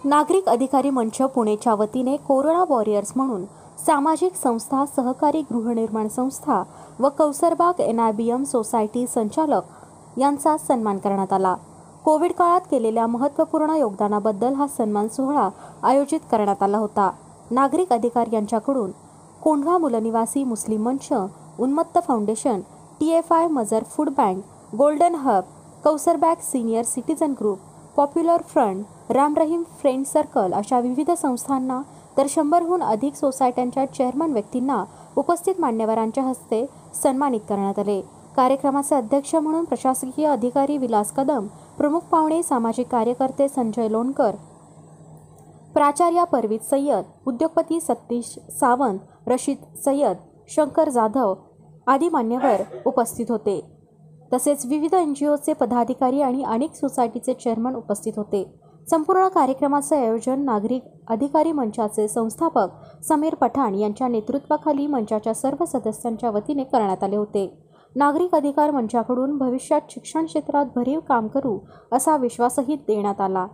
नागरिक अधिकारी मंच पुणेच्या वतीने कोरोना वॉरियर्स म्हणून सामाजिक संस्था, सहकारी गृहनिर्माण संस्था व कौसरबाग NIBM सोसायटी संचालक यांचा सन्मान करण्यात आला। कोविड काळात केलेल्या महत्त्वपूर्ण योगदानाबद्दल हा सन्मान सोहळा आयोजित करण्यात आला होता। नागरिक अधिकारी यांच्याकडून कोंढवा मूलनिवासी मुस्लिम मंच, उन्मत्त फाउंडेशन, TFI मजर food bank, golden hub, Kausarbagh senior citizen group, popular front, Ram Rahim friend circle अशा विविध संस्थांना तर 100हून अधिक सोसायट्यांच्या चेअरमन व्यक्तींना उपस्थित मान्यवरांच्या हस्ते सन्मानित करण्यात आले। कार्यक्रमाचे अध्यक्ष म्हणून प्रशासकीय अधिकारी विलास कदम, प्रमुख पाहुणे सामाजिक कार्यकर्ते संजय लोणकर, प्राचार्य परवीत सय्यद, उद्योगपती सतीश सावंत, रशीद सय्यद, शंकर जाधव आदी मान्यवर उपस्थित होते। तसेच विविध NGOचे पदाधिकारी आणि अनेक सोसायटीचे चेअरमन उपस्थित होते। संपूर्ण कार्यक्रमाचे आयोजन नागरिक अधिकारी मंचाचे संस्थापक समीर पठाण यांच्या नेतृत्वाखाली मंचाच्या सर्व सदस्यांच्या वतीने करण्यात आले होते। नागरिक अधिकार मंचाकडून भविष्यात शिक्षण क्षेत्रात भरीव काम करू असा विश्वासही देण्यात आला।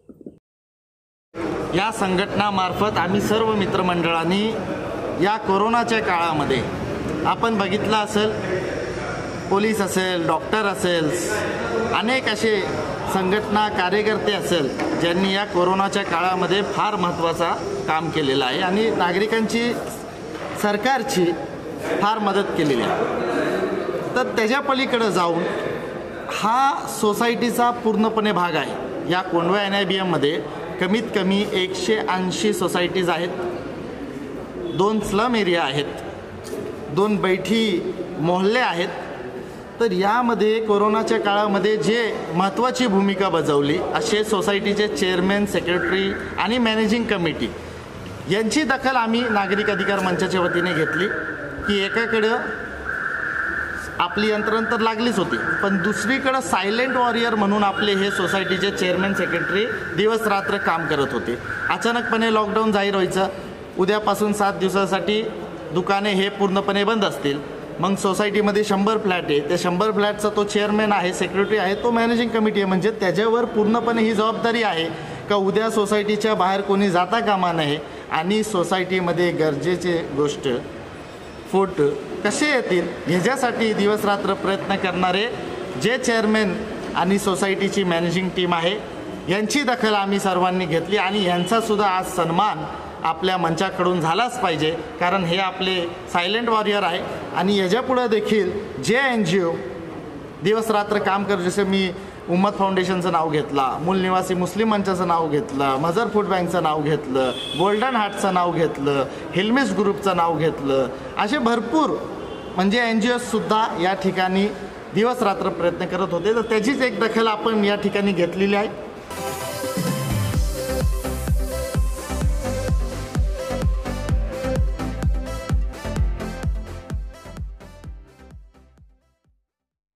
या संघटनामार्फत आम्ही सर्व मित्रमंडळांनी या कोरोनाच्या काळामध्ये आपण बघितलं असेल, पोलीस असेल, डॉक्टर असेल, अनेक असे संघटना कार्यकर्ते असेल ज्यांनी या कोरोनाच्या काळामध्ये फार महत्त्वाचा काम केलेलं आहे आणि नागरिकांची, सरकारची फार मदत केलेली आहे। तर त्याच्या पलीकडे जाऊन हा सोसायटीचा पूर्णपणे भाग आहे। या कोंढवा NIBM मध्ये कमीत कमी 180 सोसायटीज आहेत, 2 स्लम एरिया आहेत, 2 बैठी मोहल्ले आहेत। तर यामध्ये कोरोनाच्या काळामध्ये जे महत्त्वाची भूमिका बजावली असे सोसायटीचे चेअरमॅन, सेक्रेटरी आणि मॅनेजिंग कमिटी यांची दखल आम्ही नागरिक अधिकार मंचाच्या वतीने घेतली की एकाकडे आपली यंत्रणा तर लागलीच होती, पण दुसरीकडे सायलेंट वॉरियर म्हणून आपले हे सोसायटीचे चेअरमॅन, सेक्रेटरी दिवस रात्र काम करत होते। अचानकपणे लॉकडाऊन जाहीर व्हायचं, उद्यापासून 7 दिवसासाठी दुकाने हे पूर्णपणे बंद असतील। मग सोसायटीमध्ये 100 फ्लॅट आहे, त्या 100 फ्लॅटचा तो चेअरमॅन आहे, सेक्रेटरी आहे, तो मॅनेजिंग कमिटी आहे, म्हणजे त्याच्यावर पूर्णपणे ही जबाबदारी आहे का उद्या सोसायटीच्या बाहेर कोणी जाता कामा नये आणि सोसायटीमध्ये गरजेचे गोष्ट फूड कसे येतील ह्याच्यासाठी दिवस रात्र प्रयत्न करणारे जे चेअरमॅन आणि सोसायटीची मॅनेजिंग टीम आहे यांची दखल आम्ही सर्वांनी घेतली आणि यांचासुद्धा आज सन्मान आपल्या मंचाकडून झालाच पाहिजे, कारण हे आपले सायलेंट वॉरियर आहे। आणि याच्यापुढे देखील जे NGO दिवस रात्र काम करत, जसे मी उम्मत फाउंडेशनचं नाव घेतला, मूलनिवासी मुस्लिम मंचाचं नाव घेतलं, मजर फूड बँकचं नाव घेतलं, गोल्डन हार्टचं नाव घेतलं, हिलमिस ग्रुपचं नाव घेतलं, असे भरपूर म्हणजे NGOसुद्धा या ठिकाणी दिवस रात्र प्रयत्न करत होते। तर त्याचीच एक दखल आपण या ठिकाणी घेतलेली आहे।